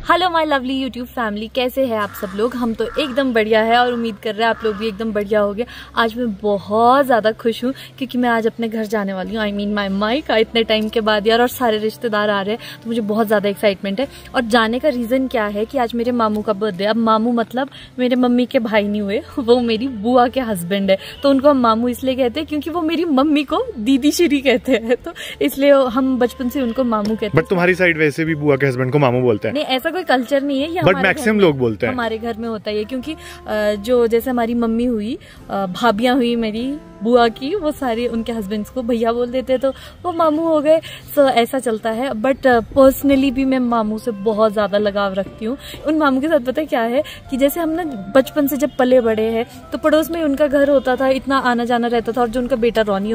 Hello my lovely YouTube family, कैसे हैं आप सब लोग। हम तो एकदम बढ़िया है और उम्मीद कर रहे हैं आप लोग भी एकदम बढ़िया होंगे। आज मैं बहुत ज़्यादा खुश हूँ क्योंकि मैं आज अपने घर जाने वाली हूँ। आई मीन माय मायका, इतने टाइम के बाद यार, और सारे रिश्तेदार आ रहे हैं तो मुझे बहुत ज़्यादा एक्साइटमेंट है। और जाने का रीज़न क्या है कि आज मेरे मामू का बर्थडे। अब मामू मतलब मेरे मम्मी के भाई नहीं हुए, वो मेरी बुआ के हस्बैंड है, तो उनको हम मामू इसलिए कहते हैं क्योंकि वो मेरी मम्मी को दीदी श्री कहते हैं, तो इसलिए हम बचपन से उनको मामू कहते हैं। बट तुम्हारी साइड वैसे भी बुआ के हस्बैंड को मामू बोलते हैं? नहीं, ऐसा कोई कल्चर नहीं है, बट मैक्सिमम लोग बोलते हैं। हमारे घर में होता है क्योंकि जो जैसे हमारी मम्मी हुई, भाभियां हुई मेरी बुआ की, वो सारे उनके हस्बैंड्स को भैया बोल देते तो वो मामू हो गए। सो ऐसा चलता है। बट पर्सनली भी मैं मामू से बहुत ज्यादा लगाव रखती हूँ। उन मामू के साथ पता है क्या है कि जैसे हम ना बचपन से जब पले बड़े हैं तो पड़ोस में उनका घर होता था, इतना आना जाना रहता था। और जो उनका बेटा रॉनी,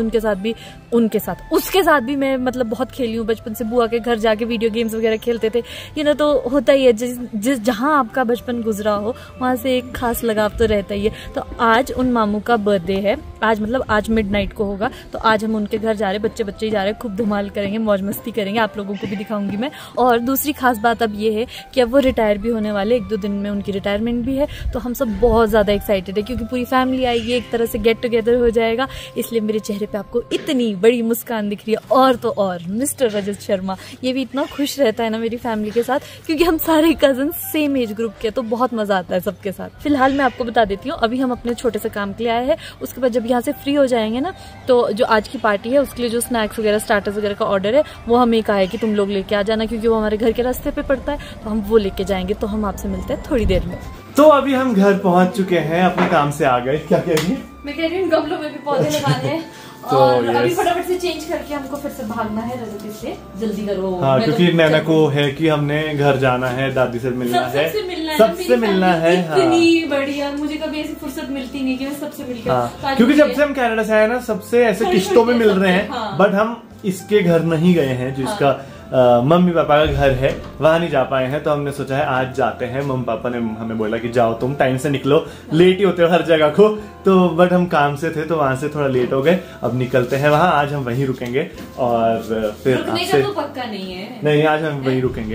उसके साथ भी मैं मतलब बहुत खेली हूँ बचपन से। बुआ के घर जाके वीडियो गेम्स वगैरह खेलते थे, तो होता ही है, जिस जहाँ आपका बचपन गुजरा हो वहां से एक खास लगाव तो रहता ही है। तो आज उन मामू का बर्थडे है, आज मिडनाइट को होगा, तो आज हम उनके घर जा रहे हैं। बच्चे ही जा रहे हैं, खूब धमाल करेंगे, मौज मस्ती करेंगे, आप लोगों को भी दिखाऊंगी मैं। और दूसरी खास बात अब ये है कि अब वो रिटायर भी होने वाले, 1-2 दिन में उनकी रिटायरमेंट भी है। तो हम सब बहुत ज्यादा एक्साइटेड है क्योंकि पूरी फैमिली आएगी, एक तरह से गेट टुगेदर हो जाएगा। इसलिए मेरे चेहरे पे आपको इतनी बड़ी मुस्कान दिख रही है। और तो और मिस्टर रजत शर्मा, ये भी इतना खुश रहता है ना मेरी फैमिली के साथ, क्योंकि हम सारे कजन सेम एज ग्रुप के, तो बहुत मजा आता है सबके साथ। फिलहाल मैं आपको बता देती हूँ, अभी हम अपने छोटे से काम के लिए आए हैं। उसके बाद जब यहाँ से फ्री हो जाएंगे ना, तो जो आज की पार्टी है उसके लिए जो स्नैक्स वगैरह, स्टार्टर्स वगैरह का ऑर्डर है, वो हमें कहा है कि तुम लोग लेके आ जाना, क्योंकि वो हमारे घर के रास्ते पे पड़ता है, तो हम वो लेके जाएंगे। तो हम आपसे मिलते हैं थोड़ी देर में। तो अभी हम घर पहुंच चुके हैं, अपने काम से आ गए। क्या कह रही है? मैं कह रही हूँ गमलों में भी पौधे लगाने हैं। और अभी फटाफट से चेंज करके हमको फिर से भागना है रजत, इसलिए जल्दी करो। हाँ, क्योंकि नैना को है कि हमने घर जाना है, दादी से मिलना है, सबसे मिलना है। इतनी बढ़िया, मुझे कभी ऐसी फुर्सत मिलती नहीं कि मैं सबसे मिलकर। हाँ, क्योंकि जब से हम कनाडा से आए ना, सबसे ऐसे किश्तों में मिल रहे हैं। हाँ। बट हम इसके घर नहीं गए हैं, जिसका मम्मी पापा का घर है, वहां नहीं जा पाए हैं। तो हमने सोचा है आज जाते हैं। मम्मी पापा ने हमें बोला कि जाओ, तुम टाइम से निकलो, लेट ही होते हो हर जगह को। तो बट हम काम से थे तो वहां से थोड़ा लेट हो गए। अब निकलते हैं वहां, आज हम वहीं रुकेंगे। और फिर आपसे तो पक्का नहीं है, नहीं, आज हम वहीं रुकेंगे।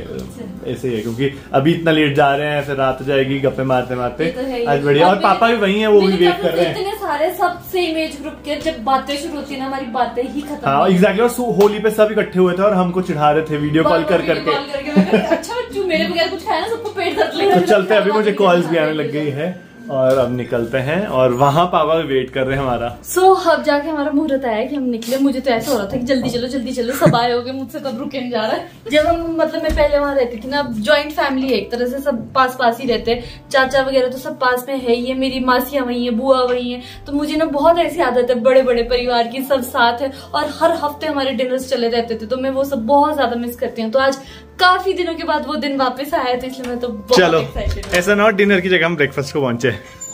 ऐसे ही है क्योंकि अभी इतना लेट जा रहे हैं, फिर रात हो जाएगी गप्पे मारते मारते। आज बढ़िया। और पापा भी वहीं है, वो भी वेट कर रहे हैं। इतने सारे सब सेम एज ग्रुप के, जब बातें शुरू होती है ना, हमारी बातें ही खत्म। हाँ एग्जैक्टली। और होली पे सब इकट्ठे हुए थे और हमको चिढ़ा रहे थे वीडियो कॉल कर करके। अच्छा बच्चू, मेरे बगैर कुछ खाया ना, सबको पेट दर्द लग रहा है। तो चलते, अभी मुझे कॉल्स भी आने लग गई है और अब निकलते हैं। और वहाँ पापा भी वेट कर रहे हैं हमारा। अब जाके हमारा मुहूर्त आया कि हम निकले। मुझे तो ऐसा हो रहा था कि जल्दी चलो, सब आए होगे, मुझसे तब रुके नहीं जा रहा है। जब हम मतलब मैं पहले वहां रहती थी ना, ज्वाइंट फैमिली है एक तरह से, सब पास ही रहते हैं, चाचा वगैरह तो सब पास में है ही है, मेरी मासियां वही है, बुआ वही है। तो मुझे ना बहुत ऐसी आदत है बड़े परिवार की, सब साथ है और हर हफ्ते हमारे डिनर्स चले रहते थे, तो मैं वो सब बहुत ज्यादा मिस करती हूँ। तो आज काफी दिनों के बाद वो दिन वापस आया, तो इसलिए मैं तो बहुत एक्साइटेड हूं। ऐसा ना डिनर की जगह हम ब्रेकफास्ट को पहुंचे।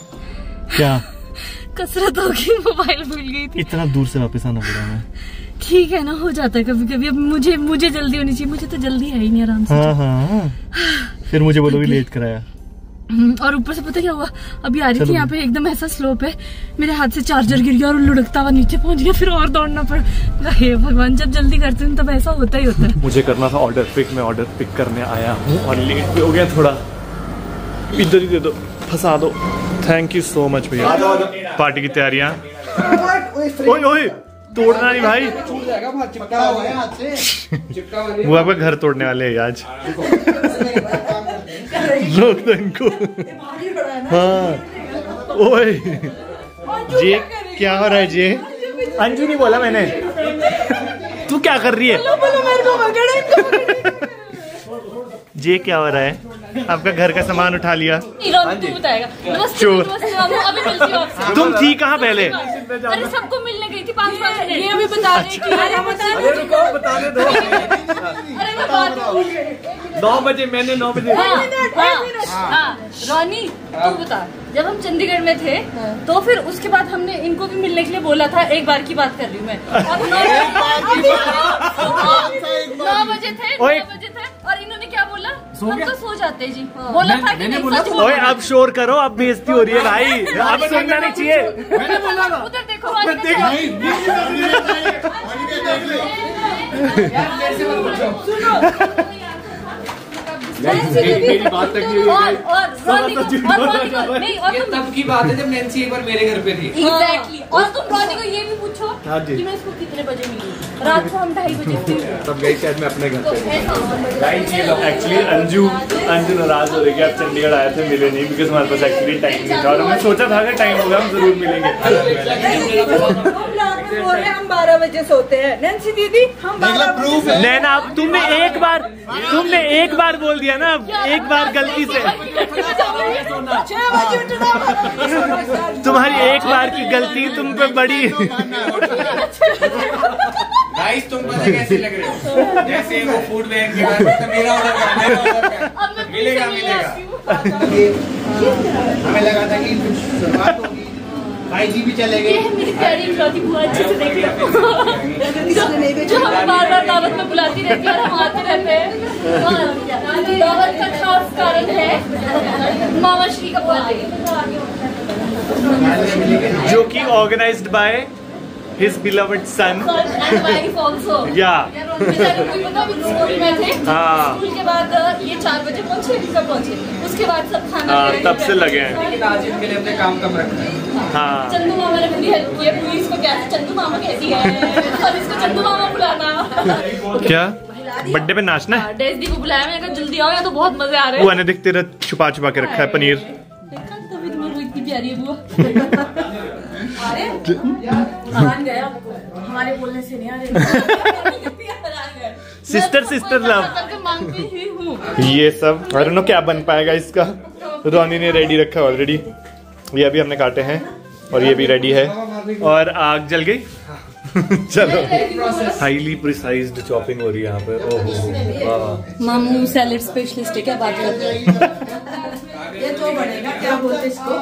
क्या कसरत होगी, मोबाइल भूल गई थी। इतना दूर से वापस आना पड़ा हमें। ठीक है ना, हो जाता है कभी कभी। अब मुझे जल्दी होनी चाहिए, मुझे तो जल्दी है ही नहीं, आराम से। हाँ। फिर मुझे बोलोगे लेट कराया। और ऊपर से पता क्या हुआ, अभी आ रही थी यहाँ पे, एकदम ऐसा स्लोप है, मेरे हाथ से चार्जर गिर गया और लुढ़कता हुआ नीचे पहुंच गया। फिर और दौड़ना पड़ा। हे भगवान, जब जल्दी करते हैं तब ऐसा होता ही होता है। मुझे करना था ऑर्डर पिक, मैं ऑर्डर पिक करने आया हूँ और लेट भी हो गया थोड़ा। इधर ही दे दो, फंसा दो। थैंक यू सो मच भैया। पार्टी की तैयारियां। ओए तोड़ना नहीं भाई, वो आपका घर तोड़ने वाले हैं आज। रोक दो इनको। हाँ ओए जी, क्या हो रहा है जी? अंजू नहीं बोला मैंने। तू क्या कर रही है जी? क्या हो रहा है? आपका घर का सामान उठा लिया। चोर। तुम थी कहाँ पहले? अरे सबको मिलने गई थी 5 बार। ये अभी बता रही थी। अरे रुको, बताने दो। अरे 9 बजे, मैंने 9 बजे। रॉनी तू बता, जब हम चंडीगढ़ में थे तो फिर उसके बाद हमने इनको भी मिलने के लिए बोला था। एक बार की बात कर रही हूँ मैं। 9 बजे थे और इन्होंने क्या बोला, हम तो सो जाते जी। बोला था कि नहीं, सच बोला। ओए अब शोर करो, अब बेइज्जती हो रही है भाई, अब सुनना नहीं चाहिए। मैंने बोला ना। उधर देखो, मेरी बात तक नहीं हुई। ये तब की बात है जब नैन्सी एक बार मेरे घर पे थी। एग्जैक्टली। और तुम रॉनी को ये भी पूछो हाँ जी। कि मैं इसको कितने बजे मिली। रात को हम 2:30 बजे फ्री हुए। तब गई शायद मैं अपने घर पे। एक्चुअली अंजू नाराज हो रही है, आप चंडीगढ़ आए थे मिले नहीं, बिकॉज हमारे पास एक्चुअली टाइम नहीं था और हमने सोचा था कि टाइम होगा हम जरूर मिलेंगे। हम 12 बजे सोते हैं नैन्सी दीदी, हम 12 प्रूफ है। नैना तुमने एक बार बोल दिया ना, एक बार गलती से 6 बजे उठना। तुम्हारी एक बार की गलती तुम पे बड़ी। गाइस तुम पता कैसे लग रहे हो? जैसे वो फूड वैन की बात है, मेरा ऑर्डर मिलेगा। हमें लगा था कि कुछ शुरुआत होगी, भाई जी भी चले गए। ये है मेरी प्यारी इकलौती बुआ, अच्छे से देख लो। जो हमें बार-बार दावत में बुलाती रहती है और हम आते रहते हैं। दावत का खास कारण है मामा श्री का बर्थडे, जो कि organised by his beloved son and wife also. Yeah. कोई पता भी स्कूल में थे। हाँ। स्कूल के बाद ये 4 बजे पहुंचे, कब पहुंचे? उसके बाद सब खाना तब से लगे हैं। लेकिन आज इनके लिए अपने काम कम रखना है। हाँ। चंदू मामा ने पूरी हेल्प की है। पुलिस को क्या चंदू मामा कहती है और इसको चंदू मामा बुलाना। क्या बर्थडे पे नाचना है? डेज़ी को बुलाया, मैंने कहा जल्दी आओ, या तो बहुत मजे आ रहे हैं। बुआ ने देखते रह छुपा के रखा है पनीर। देखा तभी तुम्हारी इतनी प्यारी है बुआ। गया हमारे बोलने से नहीं आ रहे। सिस्टर लव मांगती ही हूँ। ये सब आई डोंट नो क्या बन पाएगा इसका। रोनी ने रेडी रखा है ऑलरेडी, ये अभी हमने काटे हैं और ये भी रेडी है। और आग जल गई। चलो हाईली प्रिसाइज्ड चॉपिंग हो रही है यहाँ पे। ओहो मामू सैलेड स्पेशलिस्ट है, क्या बात कर रहे हैं? ये जो बनेगा क्या बोलते इसको?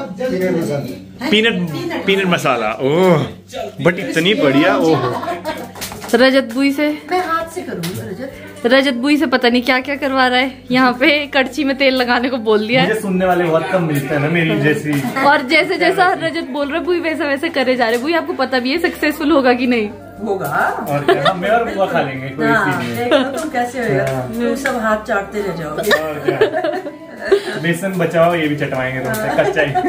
Peanut masala. ओह बट इतनी बढ़िया। ओह रजत बुई से मैं हाथ से करूँगी रजत बुई से पता नहीं क्या क्या करवा रहा है। यहाँ पे कड़छी में तेल लगाने को बोल दिया है। मुझे सुनने वाले बहुत कम मिलते हैं ना मेरी जैसी। और जैसे जैसा रजत बोल रहे बुई वैसा वैसे करे जा रहे। बुई आपको पता भी है सक्सेसफुल होगा कि नहीं? होगा। और क्या हम और बुआ खा लेंगे, कोई हाँ, सीन नहीं है। देखो तुम कैसे होगा, तुम सब हाथ चाटते रह जाओगे। और क्या बेसन बचाओ, ये भी चटवाएंगे तुमसे कच्चा ही।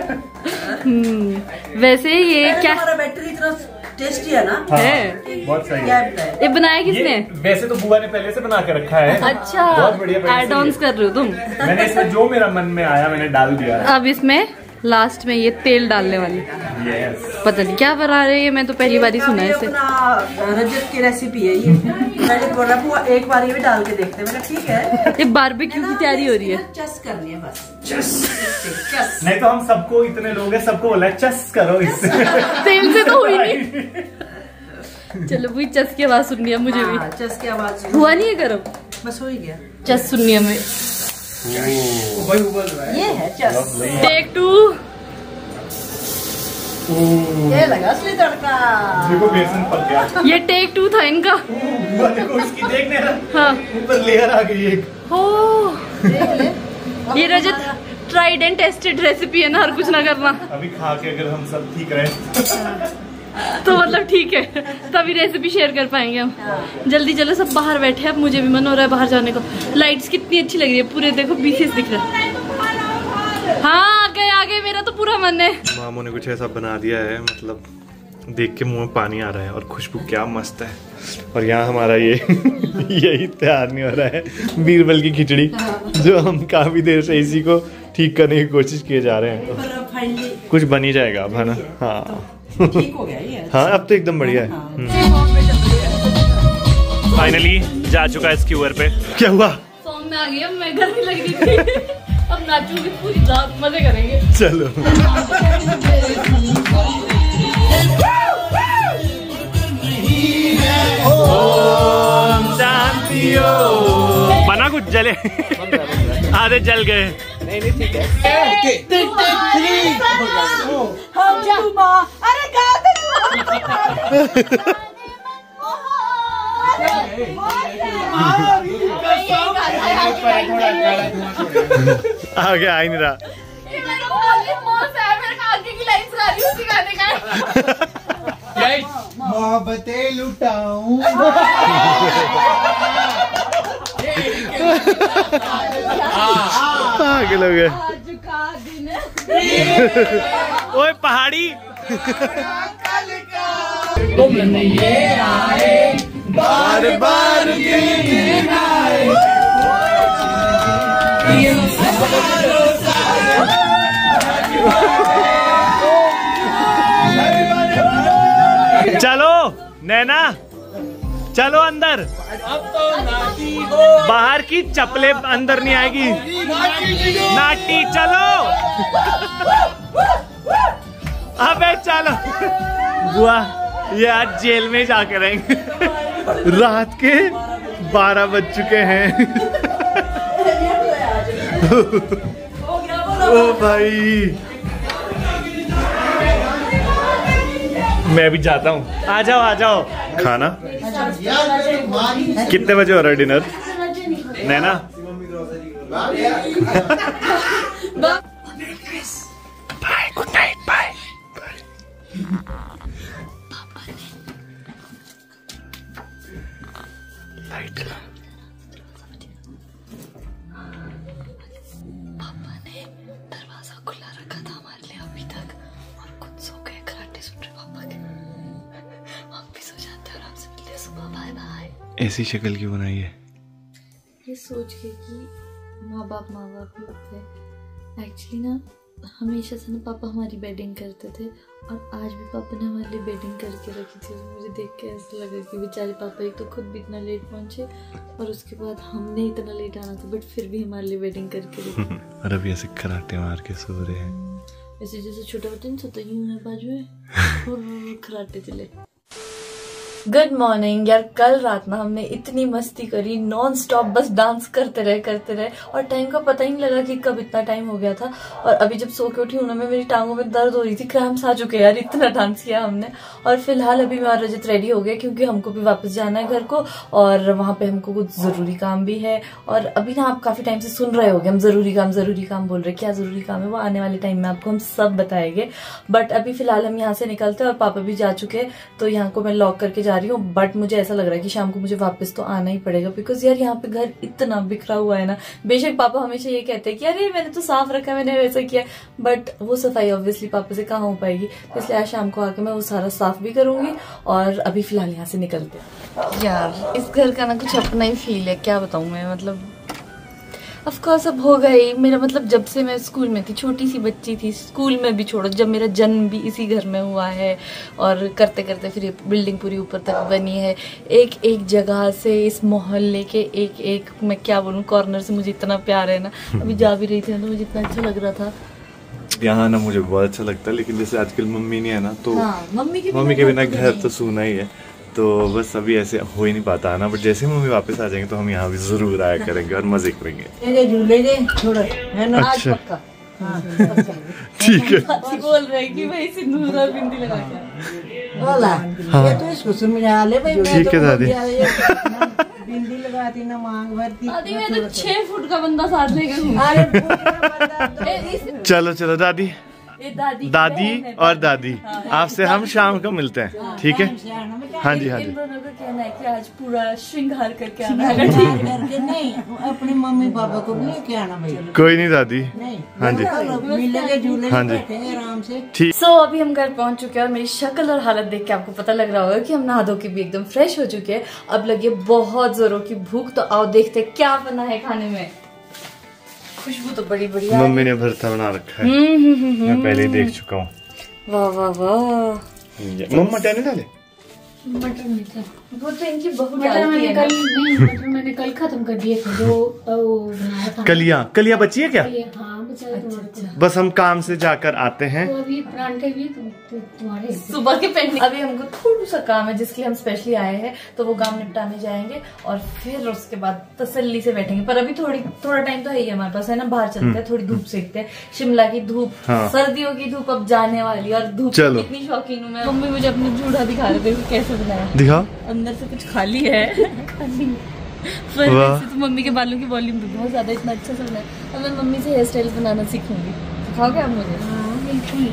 वैसे ये क्या हमारा बैटरी इतना टेस्टी है ना। हाँ, है। बहुत सही क्या है। बताए? ये बनाया किसने? ये वैसे तो बुआ ने पहले से बना के रखा है। अच्छा बहुत बढ़िया पहले से एड ऑन्स कर रहे हो तुम। मैंने इसमें जो मेरा मन में आया मैंने डाल दिया है। अब इसमें लास्ट में ये तेल डालने वाली, यस। पता नहीं क्या बना रहे हैं, मैं तो पहली बार ही सुना है इसे। अपना रजत की रेसिपी है ये। रजत बोल रहा बुआ एक बार ये भी डाल के देखते हैं। मैंने ठीक है। ये बारबेक्यू की तैयारी हो रही है। चस करनी है बस। चस चस। नहीं तो हम सबको, इतने लोग हैं, सबको बोला है चस करो इससे। तेल से तो हुई नहीं। चलो वही चस की आवाज सुननी है मुझे भी। हाँ, चस की आवाज हुआ नहीं है करो, बस हो ही गया। चस सुननी है हमें। ये है चस। टेक 2। ये लगा असली तड़का। देखो बेसन पक गया। ये टेक 2 था इनका। बुआ देखो इसकी, देखने ना हाँ ऊपर लेयर आ गई एक। हो ये Rajat tried and tested recipe है ना, और कुछ ना करना। अभी खा के अगर हम सब ठीक रहे तो मतलब ठीक है, तभी रेसिपी शेयर कर पाएंगे हम। जल्दी चलो सब बाहर बैठे, अब मुझे भी मन हो रहा है बाहर जाने को। लाइट्स कितनी अच्छी लग रही है, पूरे देखो बीसीएस दिख रहा है। हाँ आगे मेरा तो पूरा मन है। मामू ने कुछ ऐसा बना दिया है, मतलब देख के मुंह में पानी आ रहा है। और खुशबू क्या मस्त है। और यहाँ हमारा ये यही तैयार नहीं हो रहा है, बीरबल की खिचड़ी, जो हम काफी देर से इसी को ठीक करने की कोशिश किए जा रहे हैं। फाइनली कुछ बन ही जाएगा अब, है ना? हाँ ठीक हो गया ये। हाँ अब तो एकदम बढ़िया है। फाइनली जा चुका है स्क्यूअर पे। क्या हुआ? सॉन्ग में आ गई, अब मैं गर्मी लग रही थी। अब नाचूंगी पूरी रात, मजे करेंगे। चलो ओम शांति ओम। बना कुछ जले आधे जल गए। नहीं ठीक है। अरे गा दे आ गया, आ ही नहीं रहा। मोहब्बतें लुटाऊं। आगे लोग ओए पहाड़ी बार बार दिन आए। चलो नैना चलो अंदर। अब तो नाटी हो, बाहर की चप्पलें अंदर नहीं आएगी। नाटी चलो। अबे चलो बुआ ये आज जेल में जाके रहेंगे। रात के 12 बज चुके हैं। ओ भाई मैं भी जाता हूँ। आ जाओ खाना कितने बजे हो रहा है dinner Naina? Bye good night bye. Light पापा ने दरवाजा खुला रखा था हमारे लिए अभी तक और खुद सो गए। खराटे सुन रहे पापा के। हम भी सो जाते हैं आराम से। मिलते हैं सुबह। Bye bye. ऐसी शक्ल क्यों बनाई है? ये सोच के कि माँ बाप ही होते हैं। एक्चुअली ना हमेशा से ना पापा हमारी बेडिंग करते थे और आज भी पापा ने हमारे लिए बेडिंग करके रखी थी। मुझे देख के ऐसा लगा कि बेचारे पापा एक तो खुद भी इतना लेट पहुंचे और उसके बाद हमने इतना लेट आना था बट फिर भी हमारे लिए बेडिंग करके रखी। और अभी ऐसे खराटे मार के सो रहे हैं। ऐसे जैसे छोटा बच्चा नहीं सोता यूं है बाजू में खराटे चले। गुड मॉर्निंग यार। कल रात ना हमने इतनी मस्ती करी नॉन स्टॉप, बस डांस करते रहे और टाइम का पता ही नहीं लगा कि कब इतना टाइम हो गया था। और अभी जब सो के उठी हूं ना मैं, मेरी टांगों में दर्द हो रही थी, क्रैम्प्स आ चुके यार, इतना डांस किया हमने। और फिलहाल अभी मैं और रजत रेडी हो गए क्योंकि हमको भी वापस जाना है घर को और वहां पे हमको कुछ जरूरी काम भी है। और अभी ना आप काफी टाइम से सुन रहे होगे हम जरूरी काम बोल रहे। क्या जरूरी काम है वो आने वाले टाइम में आपको हम सब बताएंगे। बट अभी फिलहाल हम यहाँ से निकलते हैं और पापा भी जा चुके हैं तो यहाँ को मैं लॉक करके जा रही हूँ। बट मुझे ऐसा लग रहा है कि शाम को मुझे वापस तो आना ही पड़ेगा बिकॉज यार यहाँ पे घर इतना बिखरा हुआ है ना। बेशक पापा हमेशा ये कहते हैं कि अरे मैंने तो साफ रखा, मैंने वैसा किया, बट वो सफाई ऑब्वियसली पापा से कहाँ हो पाएगी। तो इसलिए आज शाम को आके मैं वो सारा साफ भी करूंगी। और अभी फिलहाल यहाँ से निकलते हैं। यार इस घर का ना कुछ अपना ही फील है, क्या बताऊं मैं। मतलब ऑफ कोर्स अब हो गई मेरा, मतलब जब से मैं स्कूल में थी, छोटी सी बच्ची थी, स्कूल में भी छोड़ो, जब मेरा जन्म भी इसी घर में हुआ है और करते करते फिर बिल्डिंग पूरी ऊपर तक बनी है। एक एक जगह से इस मोहल्ले के एक एक मैं क्या बोलूँ कॉर्नर से मुझे इतना प्यार है ना। अभी जा भी रही थी तो मुझे इतना अच्छा लग रहा था यहाँ ना। मुझे बहुत अच्छा लगता है लेकिन जैसे आजकल मम्मी नहीं है ना तो हाँ, मम्मी के बिना घर तो सूना ही है। तो बस अभी ऐसे हो ही नहीं पाता है ना। बट जैसे मम्मी वापस आ जाएंगे तो हम यहाँ भी जरूर आया करेंगे और मजे करेंगे। झूले दे छोड़ है ना। अच्छा ठीक है। बोल रहे कि भाई सिंदूर बिंदी लगा के बोला ये तो इसको समझा ले भाई। ठीक है दादी। बिंदी लगाती ना मांग भरती। दादी मैं तो 6 फुट का बंदा साथ लेकर घूम। चलो दादी दादी और दादी आपसे हम शाम को मिलते हैं ठीक है। हाँ जी इन दोनों का कहना है कि आज पूरा श्रृंगार करके आना है। करके नहीं अपने मम्मी पापा को भी लेके आना भाई। कोई नहीं दादी। हाँ जी मिलेंगे झूले हाँ जी आराम से। ठीक। सो अभी हम घर पहुंच चुके हैं और मेरी शक्ल और हालत देख के आपको पता लग रहा होगा कि हम नहा धो के भी एकदम फ्रेश हो चुके हैं। अब लगे बहुत जोरों की भूख, तो आओ देखते क्या बना है खाने में। खुशबू तो बड़ी बढ़िया। मम्मी ने भरता बना रखा है, मैं पहले ही देख चुका हूँ। वाह वाह वाह। मम्मा टेने डाले मटर नहीं था वो तो इनकी बहू मटर डालती मैंने है कल नहीं, मटर मैंने कल खत्म कर दिए थे जो वो बनाया था। कलियां बची है क्या? हाँ बचा अच्छा। बस हम काम से जाकर आते हैं। तो अभी परांठे भी तुम्हारे सुबह के पेंडिंग। अभी हमको थोड़ा सा काम है जिसके लिए हम स्पेशली आए हैं, तो वो काम निपटाने जाएंगे और फिर उसके बाद तसल्ली से बैठेंगे। पर अभी थोड़ा टाइम तो है ही हमारे पास है ना। बाहर चलते हैं, थोड़ी धूप सेकते हैं। शिमला की धूप, हाँ। सर्दियों की धूप अब जाने वाली और धूप इतनी शौकीन हूँ मैं। मम्मी मुझे अपना जूड़ा दिखा रहे थे कैसे बनाया। दिखाओ। अंदर से कुछ खाली है खाली। पर वैसे तो मम्मी के बालों की वॉल्यूम भी बहुत ज्यादा, इतना अच्छा सा बनाया। अब मैं मम्मी से हेयर स्टाइल बनाना सीखूंगी। सिखाओगे आप मुझे? हाँ बिल्कुल।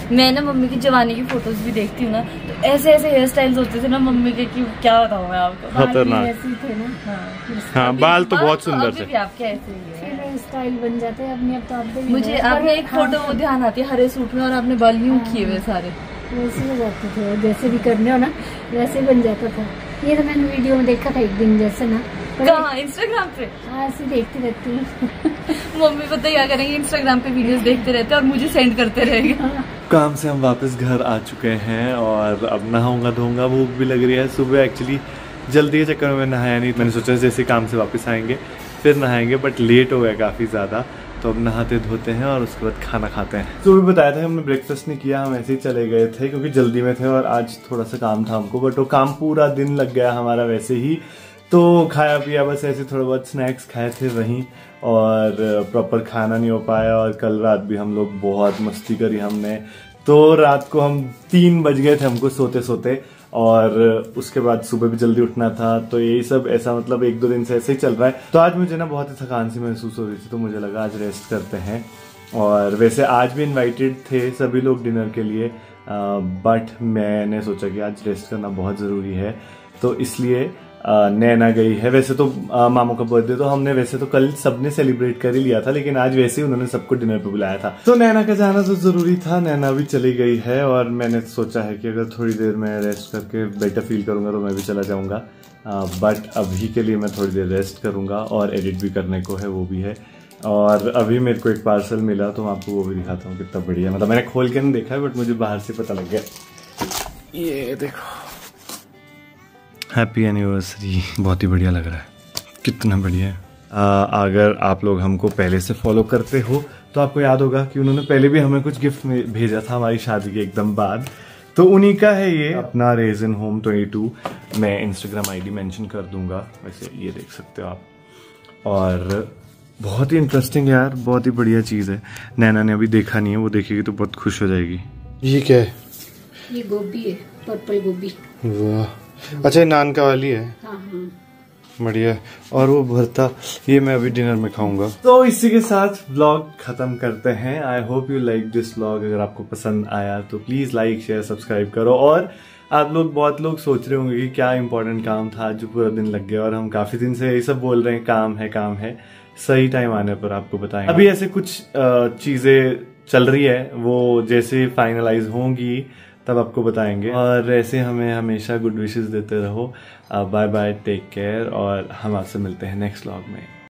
मैं ना मम्मी की जवानी की फोटोज भी देखती हूँ ना, तो ऐसे ऐसे हेयर स्टाइल्स होते थे ना मम्मी के कि क्या बताऊँ मैं आपको। खतरनाक। ऐसे ही थे ना। हाँ, बाल तो बहुत सुंदर थे। आपके ऐसे ही है। फिर स्टाइल बन जाते हैं अपने। अब तो आप मुझे आपने एक फोटो वो ध्यान आती है हरे सूट में और आपने बाल यूं किए हुए सारे, वैसे हो जाते थे, जैसे भी करने हो ना वैसे बन जाता था। ये तो मैंने वीडियो में देखा था एक दिन, जैसे ना कहाँ इंस्टाग्राम पे। हाँ, ऐसे देखती रहती हूँ। मम्मी पता क्या करेंगे, इंस्टाग्राम पे वीडियोस देखते रहते हैं और मुझे सेंड करते रहेंगे। काम से हम वापस घर आ चुके हैं और अब नहाऊंगा धोऊंगा, भूख भी लग रही है। सुबह एक्चुअली जल्दी के चक्कर में नहाया नहीं, मैंने सोचा जैसे काम से वापस आएंगे फिर नहाएंगे, बट लेट हो गया काफ़ी ज़्यादा, तो अब नहाते धोते हैं और उसके बाद खाना खाते हैं। तो भी बताया था हमने ब्रेकफास्ट नहीं किया, हम ऐसे ही चले गए थे क्योंकि जल्दी में थे और आज थोड़ा सा काम था हमको, बट वो काम पूरा दिन लग गया हमारा वैसे ही, तो खाया पिया बस ऐसे थोड़ा बहुत स्नैक्स खाए थे वहीं, और प्रॉपर खाना नहीं हो पाया। और कल रात भी हम लोग बहुत मस्ती करी हमने, तो रात को हम 3 बज गए थे हमको सोते सोते, और उसके बाद सुबह भी जल्दी उठना था। तो यही सब ऐसा मतलब 1-2 दिन से ऐसे ही चल रहा है। तो आज मुझे ना बहुत ही थकान सी महसूस हो रही थी, तो मुझे लगा आज रेस्ट करते हैं। और वैसे आज भी इनवाइटेड थे सभी लोग डिनर के लिए, बट मैंने सोचा कि आज रेस्ट करना बहुत ज़रूरी है, तो इसलिए नैना गई है। वैसे तो मामू का बर्थडे तो हमने वैसे तो कल सबने सेलिब्रेट कर ही लिया था, लेकिन आज वैसे ही उन्होंने सबको डिनर पे बुलाया था, तो नैना का जाना तो जरूरी था। नैना भी चली गई है और मैंने सोचा है कि अगर थोड़ी देर में रेस्ट करके बेटर फील करूंगा तो मैं भी चला जाऊंगा, बट अभी के लिए मैं थोड़ी देर रेस्ट करूंगा और एडिट भी करने को है, वो भी है। और अभी मेरे को एक पार्सल मिला तो मैं आपको वो भी दिखाता हूँ कितना बढ़िया, मतलब मैंने खोल के नहीं देखा है बट मुझे बाहर से पता लग गया। ये देखो, हैप्पी एनिवर्सरी, बहुत ही बढ़िया लग रहा है, कितना बढ़िया है। अगर आप लोग हमको पहले से फॉलो करते हो तो आपको याद होगा कि उन्होंने पहले भी हमें कुछ गिफ्ट भेजा था हमारी शादी के एकदम बाद, तो उन्हीं का है ये अपना रेजन होम 22। मैं इंस्टाग्राम आईडी मेंशन कर दूंगा, वैसे ये देख सकते हो आप। और बहुत ही इंटरेस्टिंग यार, बहुत ही बढ़िया चीज़ है। नैना ने अभी देखा नहीं है, वो देखेगी तो बहुत खुश हो जाएगी। ये क्या है? ये गोभी है, पर्पल गोभी। वाह, अच्छा नान का वाली है। हाँ हाँ, बढ़िया। और वो भरता ये मैं अभी डिनर में खाऊंगा। तो इसी के साथ व्लॉग खत्म करते हैं। I hope you like this vlog. अगर आपको पसंद आया तो प्लीज लाइक शेयर सब्सक्राइब करो। और आप लोग बहुत लोग सोच रहे होंगे कि क्या इंपॉर्टेंट काम था जो पूरा दिन लग गया, और हम काफी दिन से यही सब बोल रहे हैं काम है काम है। सही टाइम आने पर आपको बताएंगे। अभी ऐसे कुछ चीजें चल रही है, वो जैसे फाइनलाइज होंगी तब आपको बताएंगे। और ऐसे हमें हमेशा गुड विशेस देते रहो। बाय बाय, टेक केयर, और हम आपसे मिलते हैं नेक्स्ट व्लॉग में।